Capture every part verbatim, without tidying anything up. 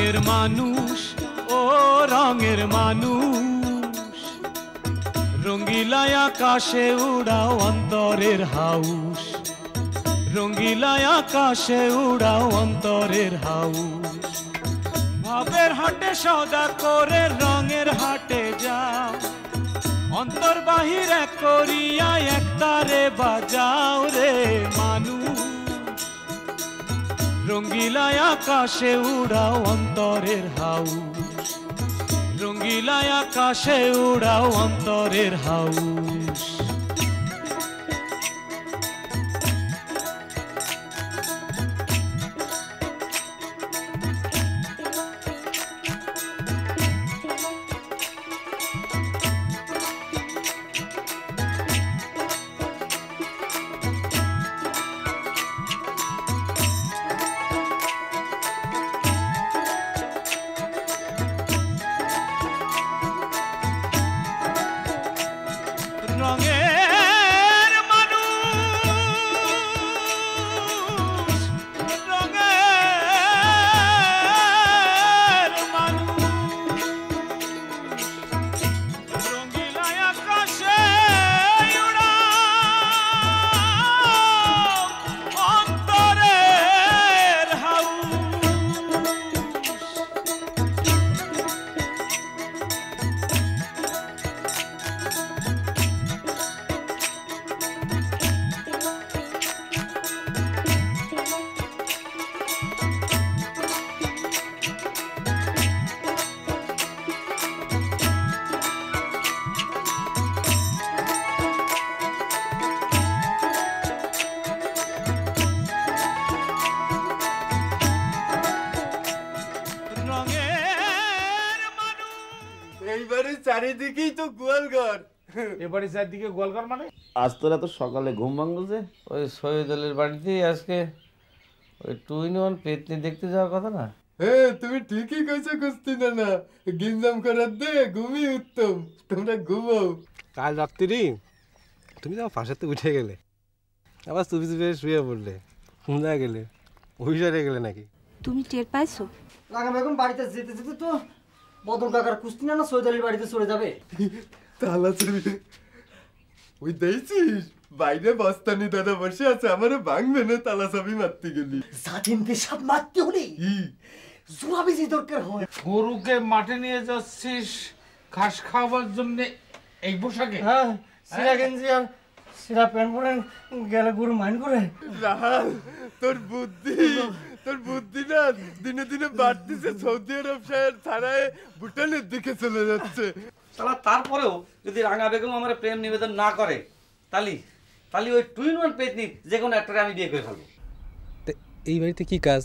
রঙের মানুষ ও রঙের মানুষ রঙ্গিলা আকাশে উড়াও অন্তরের হাউস রঙ্গিলা আকাশে উড়াও অন্তরের হাউস ভাবের হাটে সওদা করে রঙের হাটে যাও অন্তর বাহির এক করিয়া একতারে বাজাও রে মানুষ রঙ্গিলা আকাশে উড়াও অন্তরের হাউস রঙ্গিলা আকাশে উড়াও অন্তরের হাউস চারিদিকেই তো গোয়ালঘর এবারে চারদিকে গোয়ালঘর মানে আজ তোরা তো সকালে ঘুম ভাঙলো যে ওই সৈয়দ আলীর বাড়িতেই আজকে ওই টু ইন ওয়ান পেতনি দেখতে যাওয়ার কথা না হ্যাঁ তুমি ঠিকই কইছো কুস্তি না না গিঞ্জাম করার দে ঘুমই উত্তম তোমরা ঘুমাও কাল রাত্রি তুমি তো পাশেতে উঠে গেলে আবার চুপি চুপি শুয়ে পড়লে কোথায় গেলে অফিসারে গেলে নাকি তুমি টের পাইছো রাগা বেগম বাড়িতে যেতে যেতে তো বদল কাকার কুস্তি না না সৈয়দ আলীর বাড়িতে চলে যাবে তালা চলে ওই দেখছিস বাইরে বস্তানি দাদা বসে আছে আমারে ভাঙবে না তালা চাবি মারতে গেলি জাতিম পেশাব মারতে হলে জোরাবে যে দরকার হয় গরুকে মাঠে নিয়ে যাচ্ছিস ঘাস খাওয়ার জন্য এই পোশাকে হ্যাঁ সিরা গেঞ্জি আর সিরা প্যান্ট পরে গেলে গরু মাইন্ড করে রাহাল তোর বুদ্ধি তোর বুদ্ধি না দিনে দিনে বাড়তিছে সৌদি আরব শহর ছাড়ায় ভুটানের দিকে চলে যাচ্ছে শালা তারপরেও যদি রাঙা বেগম আমার প্রেম নিবেদন না করে তালি তালি ওই টু ইন ওয়ান পেতনি যে কোনো একটারে আমি বিয়ে করে ফেলবো এই বাড়িতে কি কাজ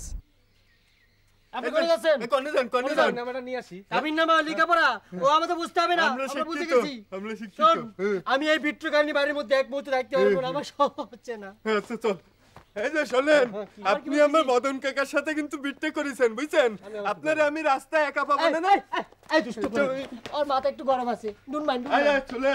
আপনি কোন যাচ্ছেন কোনে যান কোনে যান নামটা নিয়ে আসি কাবিন নামা লেখাপড়া ও আমাদের বুঝতে হবে না আমরা আমরা বুঝে শিক্ষিত গেছি আমরা শিক্ষিত শোন, আমি এই বিট্টু কাহিনী বাড়ির মধ্যে এক মুহূর্তে রাখতে পারবো না আমার সব হচ্ছে না আচ্ছা চল এই যে শোনেন আপনি আমার মদন কাকার সাথে কিন্তু বিট্টে করেছেন বুঝছেন আপনারে আমি রাস্তায় একা পাবো না না এই দুষ্ট করে আর মাথা একটু গরম আছে নুন মাইন্ড আয় আয় চলে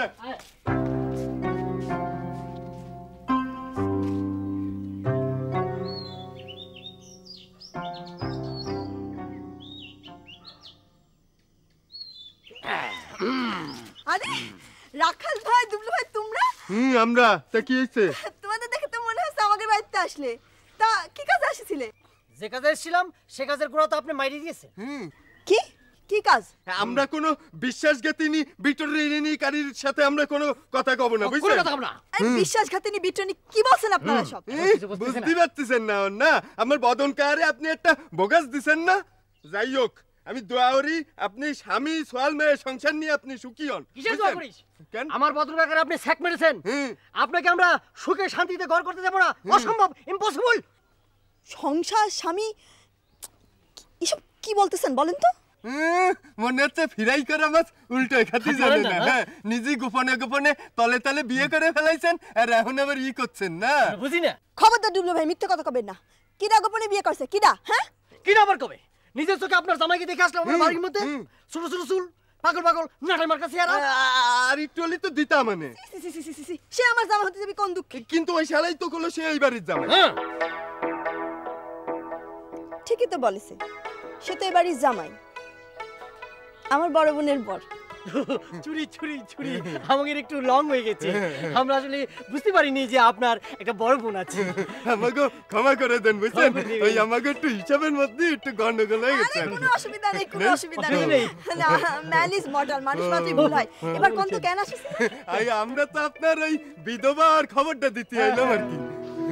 আরে রাখাল ভাই দুবলু ভাই তোমরা হুম আমরা তা কি হইছে তোমাদের দেখে তো মনে হচ্ছে আমাদের বাড়িতে আসলে তা কি কাজে আসছিলে যে কাজে এসেছিলাম সে কাজের গোড়া তো আপনি মাইরে দিয়েছেন হুম কি কি কাজ আমরা কোনো বিশ্বাসঘাতিনী বিটরিনী কারীর সাথে আমরা কোনো কথা কব না বুঝছেন কথা না এই বিশ্বাসঘাতিনী বিটনি কি বলছেন আপনারা সব বুঝতে পারতেছেন না না আমার বদন কারে আপনি একটা বোগাস দিবেন না যাই হোক আমি দোয়া করি আপনি স্বামী সোয়াল মেয়ে সংসার নিয়ে আপনি সুখী হন কিসের দোয়া করিস কেন আমার বদন কাকারে আপনি স্যাক মেরেছেন আপনাকে আমরা সুখে শান্তিতে ঘর করতে দেব না অসম্ভব ইম্পসিবল সংসার স্বামী এসব কি বলতেছেন বলেন তো মনে হচ্ছে ফিরাই করা মাছ উল্টো খাতি জানে না হ্যাঁ নিজে গোপনে গোপনে তলে তলে বিয়ে করে ফেলাইছেন আর এখন আবার ই করছেন না বুঝি না খবরদার ডুবলু ভাই মিথ্যা কথা কবেন না কিডা গোপনে বিয়ে করছে কিডা হ্যাঁ কিডা আবার কবে নিজের চোখে আপনার জামাইকে দেখে আসলাম আমার বাড়ির মধ্যে ছোট ছোট চুল পাগল পাগল নাটাই মার কাছে আর একটু হলে তো দিতা মানে সে আমার জামাই হতে যাবে কোন দুঃখে কিন্তু ওই শালাই তো কলো সে এই বাড়ির জামাই ঠিকই তো বলেছে সে তো এবারই জামাই, আমার বড় বোনের বর। চুরি চুরি চুরি আমাদের একটু লং হয়ে গেছে, আমরা আসলে বুঝতে পারিনি যে আপনার একটা বড় বোন আছে। আমাকে ক্ষমা করে দেন, বুঝছেন ওই আমাকে একটু হিসাবের মধ্যে একটু গন্ডগোল হয়ে গেছে। কোনো অসুবিধা নেই, কোনো অসুবিধা নেই। না, ম্যান ইজ মর্টাল, মানুষ মাত্রই ভুল হয়। এবার কোন তো কেন আসিস? আই আমরা তো আপনার ওই বিধবার খবরটা দিতে আইলাম আর কি।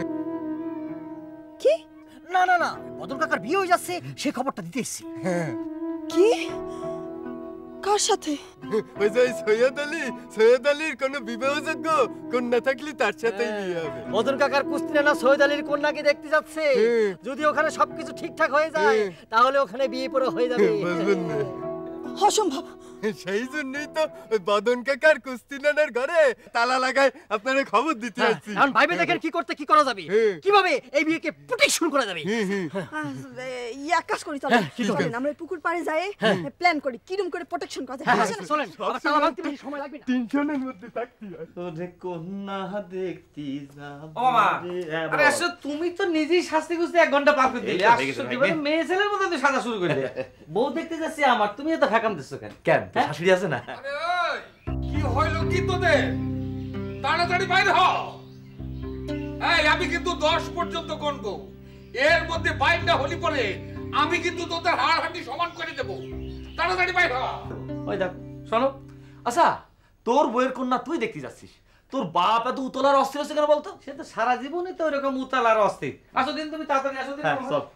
কি? না না না, বদল কাকার বিয়ে হয়ে যাচ্ছে, সে খবরটা দিতে এসেছি। কি? কার সাথে? ওই যে সৈয়দ আলী, সৈয়দ আলীর কোনো বিবাহযোগ্য কন্যা থাকলে তার সাথেই বিয়ে হবে। বদল কাকার কুস্তিরানা সৈয়দ আলীর কন্যাকে দেখতে যাচ্ছে। যদি ওখানে সবকিছু ঠিকঠাক হয়ে যায় তাহলে ওখানে বিয়ে পড়া হয়ে যাবে। বুঝলেন না? অসম্ভব। সেই জন্যই তো ওই বদন কাকার কুস্তিনানার ঘরে তালা লাগায় আপনারা খবর দিতে আসছি। এখন ভাইবে দেখেন কি করতে কি করা যাবে, কিভাবে এই বিয়েকে প্রোটেকশন করা যাবে। এক কাজ করি, চলেন চলেন আমরা পুকুর পাড়ে যাই, প্ল্যান করি কিরম করে প্রোটেকশন করা যায়। চলেন, আবার তালা ভাঙতে বেশি সময় লাগবে না। টেনশনের মধ্যে থাকতে হয়। তোরে কন্যা দেখতে যাব। ও মামা, আরে আসলে তুমি তো নিজেই শাস্তি খুঁজতে এক ঘন্টা পার করে দিলে। আসলে এবারে মেয়ে ছেলের মতো তুই সাজা শুরু করে দিলে। বউ দেখতে যাচ্ছি আমার, তুমি এত ফ্যাকাম দিচ্ছ কেন? কেন শাশুড়ি আছে না? আরে ওই কি হইল কি তোদের? তাড়াতাড়ি বাইরে হ। এই আমি কিন্তু দশ পর্যন্ত গণবো, এর মধ্যে বাইর না হলি পরে আমি কিন্তু তোদের হাড় হাঁটি সমান করে দেব। তাড়াতাড়ি বাইরে হ। ওই দেখ শোনো, আচ্ছা তোর বইয়ের কন্যা তুই দেখতে যাচ্ছিস, তোর বাপ এত উতলার অস্থির হচ্ছে কেন বলতো? সে তো সারা জীবনই তো এরকম উতাল আর অস্থির। আসো দিন, তুমি তাড়াতাড়ি আসো দিন। হ্যাঁ চল।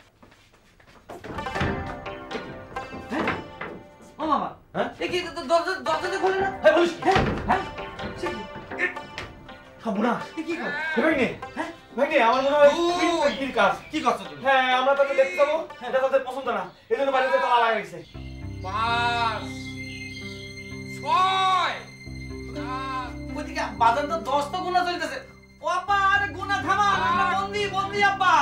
ও মামা, হ্যাঁ? এ কি তো দরজা দরজাটা খুলে না? হ্যাঁ বলিস, হ্যাঁ হ্যাঁ সে কি? খাবো না। এ কি কর? ভাইনে হ্যাঁ ভাইনে আমার মনে হয় ওই, কি কাজ। কি করছো তুমি? হ্যাঁ আমরা তাকে দেখতে যাবো, এটা তাদের পছন্দ না, এই জন্য বাড়িতে তালা লাগা গেছে। পাঁচ, ছয়, সাত, ওইদিকে বাজার তো দশ তো গুণা চলতেছে। ও আব্বা, আরে গুণা থামা, আমরা বন্দি বন্দি আব্বা।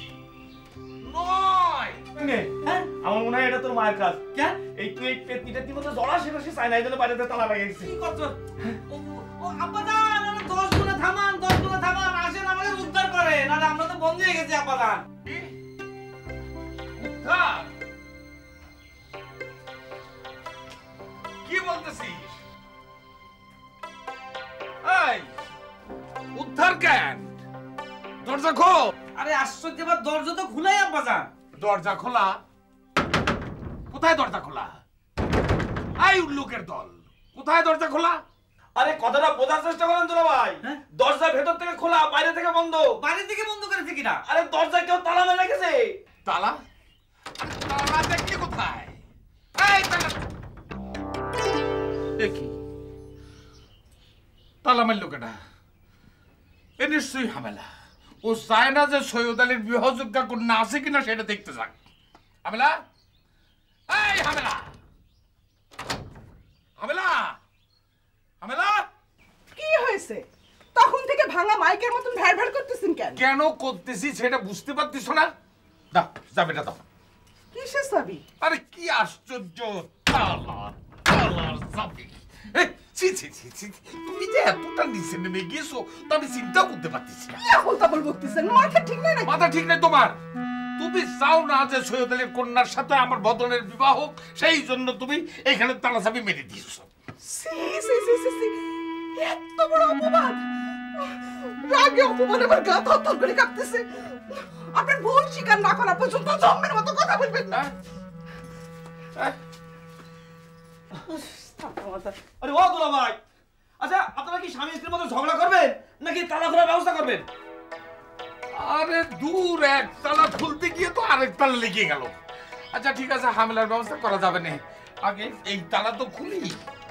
নয়। ভাইনে হ্যাঁ আমার মনে হয় এটা তোর মায়ের কাজ। কেন? এই তুই এই পেটনিটা কি মতো জড়া সেটা সে চায় না, এই জন্য বাড়িতে তালা লাগা গেছে। কি করছো? ও ও আব্বা জান, আরে দশ গুণা থামান, দশ গুণা থামান, আসেন আমাদের উদ্ধার করে, নাহলে আমরা তো বন্দি হয়ে গেছি আব্বা জান। উদ্ধার? কি বলতেছিস? এই উদ্ধার কেন? দরজা খোল। আরে আশ্চর্য, এবার দরজা তো খুলাই আব্বা জান। দরজা খোলা? কোথায় দরজা খোলা? আই উল্লুকের দল, কোথায় দরজা খোলা? আরে কথাটা বোঝার চেষ্টা করেন তোরা ভাই। হ্যাঁ? দরজা ভেতর থেকে খোলা, বাইরে থেকে বন্ধ। বাড়ি থেকে বন্ধ করেছে কিনা? আরে দরজা কেউ তালা মেরে গেছে। তালা? আরে তালা দেখলি কোথায়? এই তালা এ কি? তালা মারল কেনা? এ নিশ্চয়ই হামেলা। ও চায় না যে সৈয়দ আলীর বিবাহযোগ্য কন্যা আছে কিনা সেটা দেখতে যাক। হামেলা, এই হামেলা, হামেলা, হামেলা। কি হয়েছে? তখন থেকে ভাঙা মাইকের মতন ভ্যার ভ্যার করতেছেন কেন? কেন করতেছি সেটা বুঝতে পারতিস না? দাও যাবেটা দাও। কিসের চাবি? আরে কি আশ্চর্য, তালা, তালার চাবি। এই, ছি, ছি, ছি, ছি, তুমি যে এতটা নিচে নেমে গিয়েছো তা আমি চিন্তা করতে পারতেছি না। কি আবল তাবল বকতেছেন? মাথা ঠিক নাই নাকি? মাথা ঠিক নেই তোমার? তুমি চাও না যে সৈয়দ আলীর কন্যার সাথে আমার বদনের বিবাহ হোক, সেই জন্য তুমি এখানে তালা চাবি মেরে দিয়েছো। সি সি সি সি সি, এত বড় অপবাদ! রাগে অপমান আমার গা থরথর করে কাঁপতেছে। আপনার ভুল স্বীকার না করা পর্যন্ত জম্মের মতো কথা বলবেন না। হ্যাঁ? আরে ও দুলা ভাই, আচ্ছা আপনারা কি স্বামী স্ত্রীর মধ্যে ঝগড়া করবেন নাকি তালা খোলার ব্যবস্থা করবেন? আরে দূর, এক তালা খুলতে গিয়ে তো আরেক তালা লেগে গেল। আচ্ছা ঠিক আছে, হামলার ব্যবস্থা করা যাবে না, আগে এই তালা তো খুলি।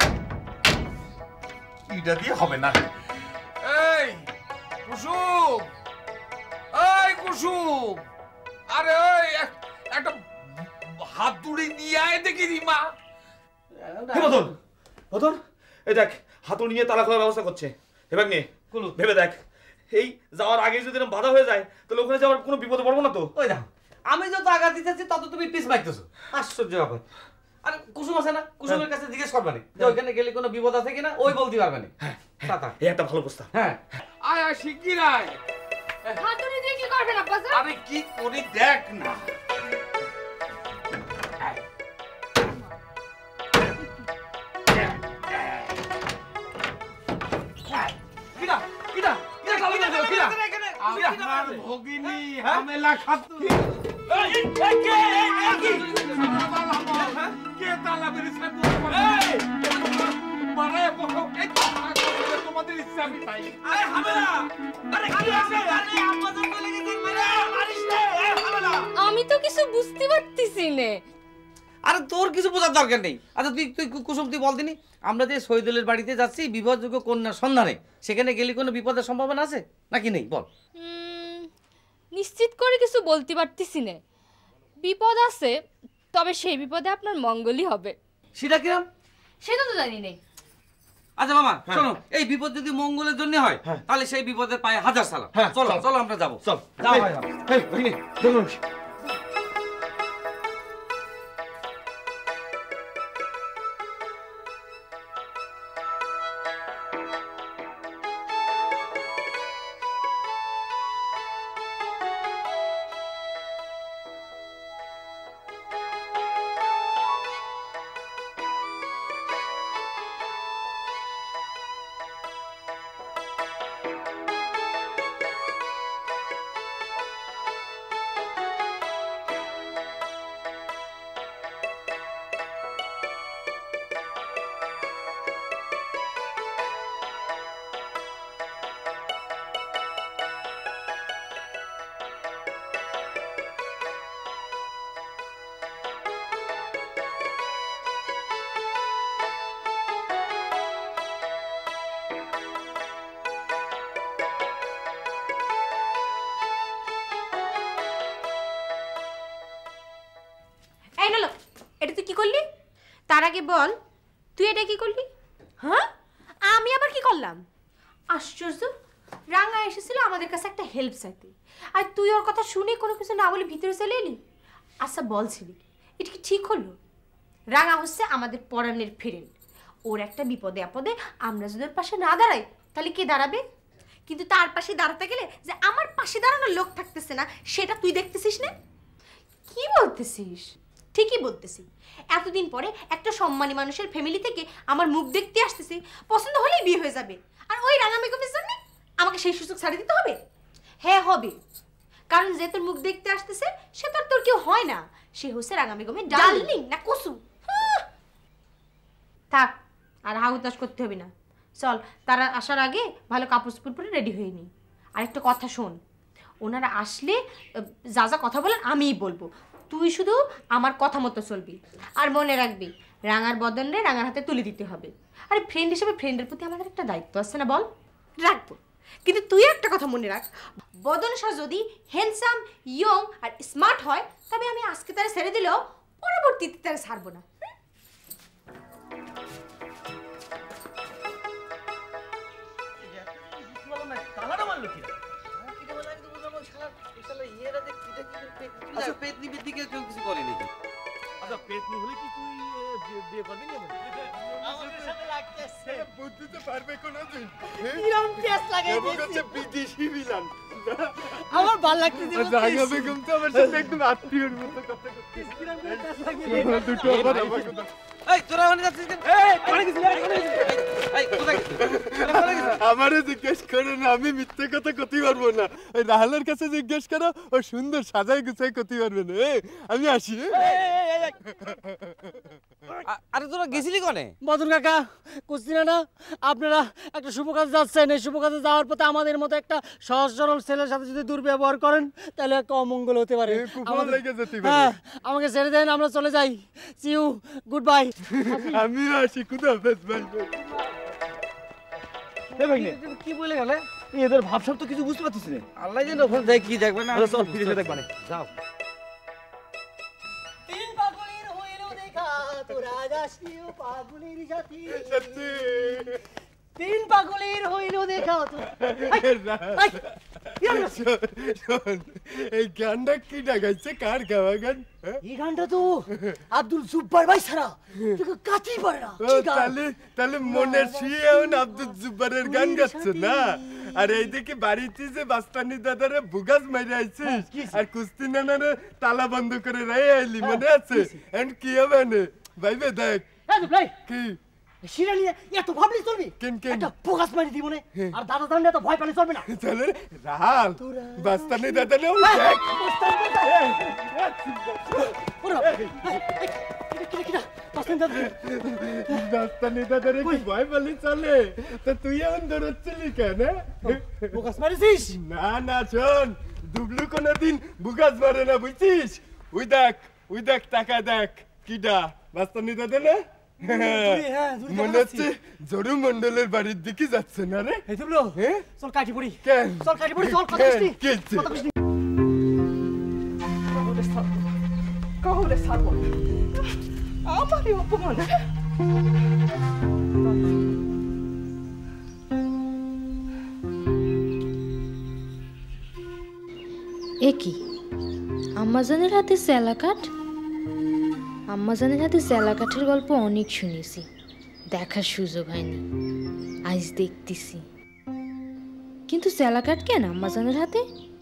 এটা দিয়ে হবে না। এই কুসুম, এই কুসুম, আরে ওই এক- একটা হাতুড়ি নিয়ে আয় দেখি রিমা। হে বদন, বদন, এই দেখ হাতুড়ি নিয়ে তালা খোলার ব্যবস্থা করছে। এবার নিয়ে কুলু। ভেবে দেখ, এই যাওয়ার আগে যদি এরকম বাধা হয়ে যায় তাহলে ওখানে যাওয়ার কোনো বিপদে পড়বো না তো? ওই দেখো, আমি যত আঘাত দিতেছি তত তুমি পিস মারতেছো। আশ্চর্য ব্যাপার। আরে কুসুম আছে না, কুসুমের কাছে জিজ্ঞেস করবানি যে ওইখানে গেলে কোনো বিপদ আছে কিনা, ওই বলতে পারবানি। তাতা। এই একটা ভালো প্রস্তাব। হ্যাঁ আয় আয় শিগগির আয়। হাতুড়ি দিয়ে কি করবেন আব্বা? আরে কি করি দেখ না। আমার ভগিনী হামেলা খাতু এই কে কি কে তালা বেরিয়েছে বলতে পারে মারে বকো এই তোমাদের ইচ্ছা আমি তাই আরে হামেলা আরে কি আছে আরে আমাদের বলে গেছে মারে মারিস না এই হামেলা আমি তো কিছু বুঝতে পারতেছি না। আরে তোর কিছু বোঝার দরকার নেই। আচ্ছা তুই তুই কুসুম তুই বল দিনি, আমরা যে শহীদুলের বাড়িতে যাচ্ছি বিবাহযোগ্য কন্যার সন্ধানে, সেখানে গেলে কোনো বিপদের সম্ভাবনা আছে নাকি নেই বল? নিশ্চিত করে কিছু বলতে পারতেছি না। বিপদ আছে, তবে সেই বিপদে আপনার মঙ্গলই হবে। সেটা কিরম? সেটা তো জানি না। আচ্ছা মামা শোনো, এই বিপদ যদি মঙ্গলের জন্য হয় তাহলে সেই বিপদের পায়ে হাজার সালাম। চলো চলো আমরা যাবো। চল যাও ভাই। এই ভগিনী চলো। এই নালো, এটা তুই কি করলি? তার আগে বল তুই এটা কি করলি? হ্যাঁ আমি আবার কি করলাম? আশ্চর্য, রাঙা এসেছিল আমাদের কাছে একটা হেল্প চাইতে, আর তুই ওর কথা শুনে কোনো কিছু না বলে ভিতরে চলে এলি। আচ্ছা বলছিলি এটা কি ঠিক হলো? রাঙা হচ্ছে আমাদের পরাণের ফ্রেন্ড, ওর একটা বিপদে আপদে আমরা যদি ওর পাশে না দাঁড়াই তাহলে কে দাঁড়াবে? কিন্তু তার পাশে দাঁড়াতে গেলে যে আমার পাশে দাঁড়ানোর লোক থাকতেছে না, সেটা তুই দেখতেছিস না? কি বলতেছিস? ঠিকই বলতেছি। এতদিন পরে একটা সম্মানী মানুষের ফ্যামিলি থেকে আমার মুখ দেখতে আসতেছে, পছন্দ হলেই বিয়ে হয়ে যাবে, আর ওই রাঙা মেকআপের জন্য আমাকে সেই সুযোগ ছাড়িয়ে দিতে হবে? হ্যাঁ হবে, কারণ যে তোর মুখ দেখতে আসতেছে সে তো আর তোর কেউ হয় না, সে হচ্ছে রাঙা মেকআপের ডার্লিং না কুসুম। থাক আর হাউতাস করতে হবে না, চল তারা আসার আগে ভালো কাপড় চোপড় পরে রেডি হয়ে নি। আর একটা কথা শোন, ওনারা আসলে যা যা কথা বলেন আমিই বলবো, তুই শুধু আমার কথা মতো চলবি। আর মনে রাখবি রাঙার বদনে রাঙার হাতে তুলে দিতে হবে। আরে ফ্রেন্ড হিসেবে ফ্রেন্ডের প্রতি আমাদের একটা দায়িত্ব আছে না বল? রাখবো, কিন্তু তুই একটা কথা মনে রাখ, বদন শাহ যদি হ্যান্ডসাম ইয়ং আর স্মার্ট হয় তবে আমি আজকে তারা ছেড়ে দিলেও পরবর্তীতে তারা ছাড়বো না। আমার ভালো লাগতেছে, রাঙা বেগম তো আমার সাথে একদম আত্মীয়র মতো কথা করতেছে। দুটো আবার আমার কথা। এই তোরা ওখানে যাচ্ছিস কেন? এই কোথায় গেছিস? এই কোথায় গেছিস? আমারে জিজ্ঞেস করে না, আমি মিথ্যে কথা কইতে পারবো না। ওই রাহালের কাছে জিজ্ঞেস করো, ও সুন্দর সাজাই গুছাই কইতে পারবে না। এই আমি আসি। আরে তোরা গেছিলি কোনে? বদন কাকা কুস্তিনা না, আপনারা একটা শুভ কাজে যাচ্ছেন, এই শুভ কাজে যাওয়ার পথে আমাদের মতো একটা সহজ সরল ছেলের সাথে যদি দুর্ব্যবহার করেন তাহলে একটা অমঙ্গল হতে পারে। হ্যাঁ আমাকে ছেড়ে দেন, আমরা চলে যাই। See you, goodbye. আমিও আসি, খুদা হাফেজ ভাই। কি বলে গেলে? এদের ভাবসাব তো কিছু বুঝতে পারছিস না। আল্লাহ যেন ওখানে যাই কি দেখবে না। চল ফিরে দেখবা না, যাও। তিন পাগলের হইল দেখা তোরা যাসনিও পাগলের জাতি, সত্যি তিন পাগলের হইল দেখা তো। এই গানটা কি ডাকাইছে? কার গাওয়া গান? এই গানটা তো আব্দুল জুব্বার ভাই ছাড়া তোকে কাছেই পারে না। তাহলে তাহলে মনের শুয়েও আব্দুল জুব্বারের গান গাচ্ছে না? আর এইদিকে বাড়িতে যে বাস্তানি দাদারে বুগাজ মাইরে আইছিস, আর কুস্তি নানারে তালা বন্ধ করে রাই আইলি, মনে আছে? এন্ড কি হবে নে ভাইবে দেখ কি শিরা নিয়ে এত ভাবলি চলবি কেন কেন একটা ফোকাস মারি দিব না আর দাদা জানলে তো ভয় পেলে চলবে না চলে রাহাল বাস্তানি দাদা নে ওই দেখ বাস্তানি দাদা রে কি ভয় পেলে চলে তো তুই এমন দৌড়চ্ছিলি কেন ফোকাস মারিছিস না না শোন দুবলু কোনদিন বুগাস মারে না বুঝছিস ওই দেখ ওই দেখ টাকা দেখ কিডা বাস্তানি দাদা না মনে হচ্ছে জরু মন্ডলের বাড়ির দিকে যাচ্ছে না রে এই দুবলু হ্যাঁ চল কাটি পড়ি কেন চল কাটি পড়ি চল কথা কইছি কি হচ্ছে? কথা কইছি কাউরে ছাড়বো না আমারই অপমান এ কি আম্মাজানের হাতে স্যালা কাঠ আম্মাজানের হাতে স্যালা কাঠের গল্প অনেক শুনেছি দেখার সুযোগ হয়নি আজ দেখতেছি কিন্তু স্যালা কাঠ কেন আম্মাজানের হাতে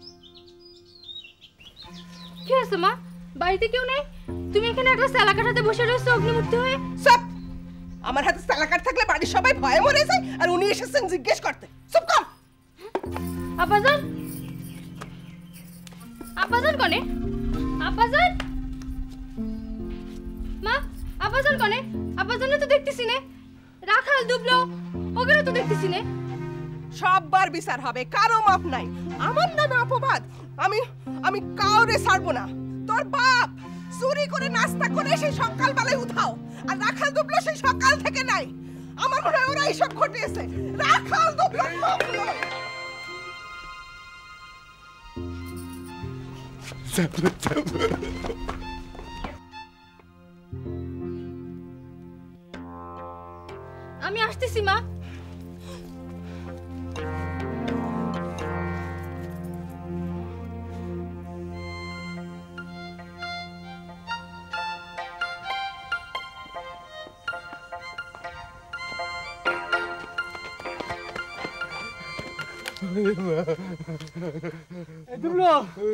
কি হয়েছে মা বাড়িতে কেউ নেই তুমি এখানে একটা স্যালা কাঠ হাতে বসে রয়েছো অগ্নিমূর্তি হয়ে সব আমার হাতে সালাকাট থাকলে বাড়ির সবাই ভয়ে মরে যায় আর উনি এসেছেন জিজ্ঞেস করতে চুপ কর আব্বাজান আব্বাজান কোনে আব্বাজান মা আব্বাজান কোনে আব্বাজান তো দেখতেছি না রাখাল দুবলো ওগুলো তো দেখতেছি না সববার বিচার হবে কারো মাপ নাই আমার নামে অপবাদ আমি আমি কাউরে ছাড়বো না তোর বাপ চুরি করে নাস্তা করে সেই সকালবেলায় উঠাও আর রাখাল দুবলো সেই সকাল থেকে নাই আমার মনে হয় ওরা এইসব ঘটিয়েছে রাখাল দুবলো আমি আসতেছি মা দুবলো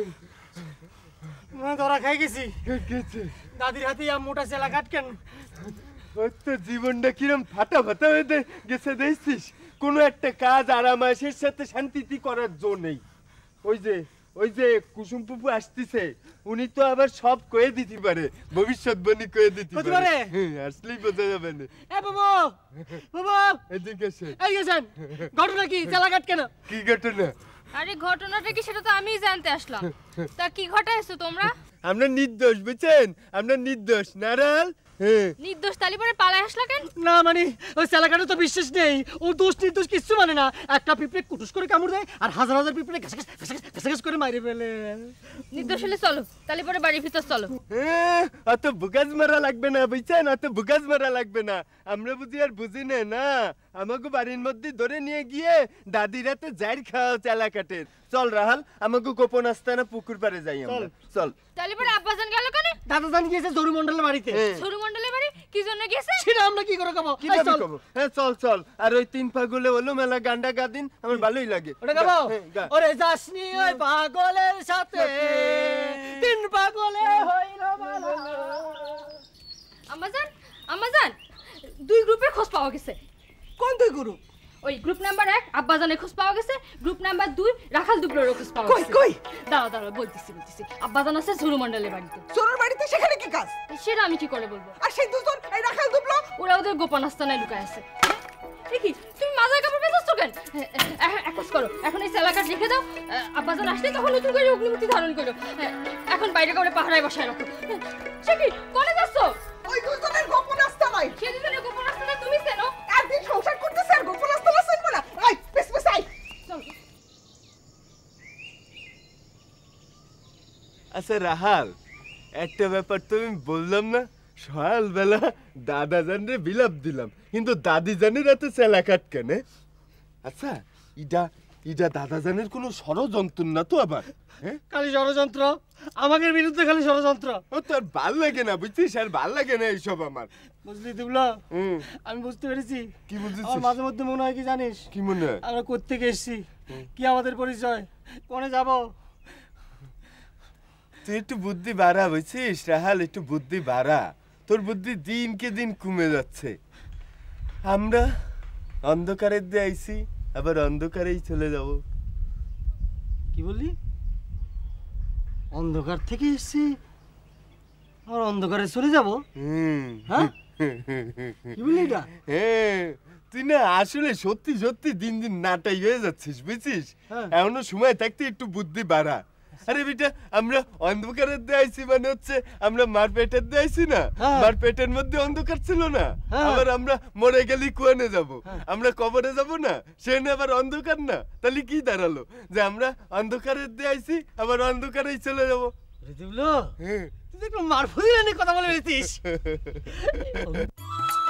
মনে ধরা খাই গেছি দাদির হাতে মোটা সেলা কাট কেন ওর তো জীবনটা কিরম ফাটা ফাটা হয়ে দে- গেছে দেখছিস কোনো একটা কাজ আরামাসের সাথে শান্তিতে করার জো নেই ওই যে ওই যে কুসুম পুপু আসতেছে উনি তো আবার সব কয়ে দিতে পারে ভবিষ্যৎবাণী কয়ে দিতে হতে পারে পারে? হ্যাঁ, আসলেই বোঝা যাবে না এ বাবা বাবা এদিকে এসে এই গেছেন ঘটনা কি সেলা কাট কেন কি ঘটনা আরে ঘটনাটা কি সেটা তো আমিই জানতে আসলাম তা কি ঘটাইছো তোমরা আমরা নির্দোষ বুঝছেন আমরা নির্দোষ নারাল হ্যাঁ নির্দোষ তালি পরে পালায় আসলা কেন না মানে ওই সেলাকাটা তো বিশ্বাস নেই ও দোষ নির্দোষ কিচ্ছু মানে না একটা পিঁপড়ে কুটুস করে কামড় দেয় আর হাজার হাজার পিঁপড়ে ঘাস ঘাস ঘাস ঘাস ঘাস করে মাইরে ফেলে নির্দোষ হলে চলো তালি পরে বাড়ির ভিতর চলো হ্যাঁ, অত বুগাজ মারা লাগবে না বুঝছেন অত বুগাজ মারা লাগবে না আমরা বুঝি আর বুঝি না না আমাকে বাড়ির মধ্যে ধরে নিয়ে গিয়ে দাদিরা তো জাইর খাওয়া চালা কাটের চল রাহাল আমাকে গোপন আস্তানা পুকুর পাড়ে যাই আমরা চল তালি পরে আব্বাজান গেল কেন দাদা জান গিয়েছে জরু মন্ডলের বাড়িতে সরু মন্ডলের বাড়ি কি জন্য গেছে সেটা আমরা কি করে খাবো কি ভাবে কব হ্যাঁ চল চল আর ওই তিন পাগলে হলো মেলা গান্ডা গাদিন আমার ভালোই লাগে ওটা গাবো হ্যাঁ, গা। ওরে যাসনি ওই পাগলের সাথে তিন পাগলে হইল ভালো আম্মাজান আম্মাজান দুই গ্রুপের খোঁজ পাওয়া গেছে কোন দুই গুরু ওই গ্রুপ নাম্বার এক আব্বাজানের খোঁজ পাওয়া গেছে গ্রুপ নাম্বার দুই রাখাল দুবলোর খোঁজ পাওয়া কই গেছে কই দাঁড়াও দাঁড়াও বলতেছি বলতেছি আব্বাজান আছে ঝুরু মন্ডলের বাড়িতে চোরের বাড়িতে সেখানে কি কাজ সেটা আমি কি করে বলবো আর সেই দুজন এই রাখাল দুবলো ওরা ওদের গোপন আস্তানায় লুকায় আছে দেখি তুমি মাথায় কাপড় বেঁধেছ কেন এক কাজ করো এখন এই এলাকার রেখে দাও আব্বাজান আসলে তখন নতুন করে অগ্নিমূর্তি ধারণ করো এখন বাইরে করে পাহারায় বসায় রাখো সে কি কোনে যাচ্ছ ওই দুজনের গোপন আস্তানায় সে দুজনের গোপন আস্তানা তুমি চেনো একদিন সংসার করতেছে আর গোপন আস্তানা চিনবো না আই পেছ পেছ আই আচ্ছা রাহাল একটা ব্যাপার তো আমি বললাম না সকালবেলা দাদা জানরে বিলাপ দিলাম কিন্তু দাদি জানের এত চেলা কাট কেনে আচ্ছা ইডা ইডা দাদা জানের কোনো ষড়যন্ত্র না তো আবার হ্যাঁ খালি ষড়যন্ত্র আমাদের বিরুদ্ধে খালি ষড়যন্ত্র ও তো আর ভাল লাগে না বুঝছিস আর ভাল লাগে না এইসব আমার বুঝলি দুবলা হুম আমি বুঝতে পেরেছি কি বুঝছিস আমার মাঝে মধ্যে মনে হয় কি জানিস কি মনে হয় আমরা কোত্থেকে এসেছি কি আমাদের পরিচয় কোনে যাব তুই একটু বুদ্ধি বাড়া বুঝছিস রাহাল একটু বুদ্ধি বাড়া তোর বুদ্ধি দিনকে দিন কমে যাচ্ছে আমরা অন্ধকারের দিয়ে আইছি, আবার অন্ধকারেই চলে যাব। কি বললি? অন্ধকার থেকে এসছি আর অন্ধকারে চলে যাব? হুম হ্যাঁ কি বললি এটা? হ্যাঁ, তুই না আসলে সত্যি সত্যি দিন দিন নাটাই হয়ে যাচ্ছিস, বুঝছিস? এখনো সময় থাকতে একটু বুদ্ধি বাড়া। আরে বেটা, আমরা অন্ধকারের দিয়ে আইছি মানে হচ্ছে আমরা মার পেটের দিয়ে আইছি না? মার পেটের মধ্যে অন্ধকার ছিল না? আবার আমরা মরে গেলি কুয়ানে যাব, আমরা কবরে যাব না, সেখানে আবার অন্ধকার না? তাহলে কি দাঁড়ালো? যে আমরা অন্ধকারের দিয়ে আইছি আবার অন্ধকারেই চলে যাব। তুই দেখলো মার ফুদিলানি কথা বলে বেরিয়েছিস।